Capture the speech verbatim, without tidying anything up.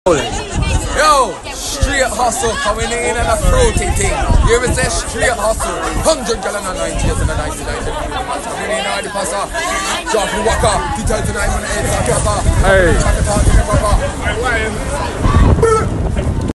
Yo, straight hustle coming in and a fruity thing. You ever say straight hustle? Hundred gallon and ninety years and a ninety-nine. Coming in and the passer. Jump and walk up. Detail tonight on the eight. Hey.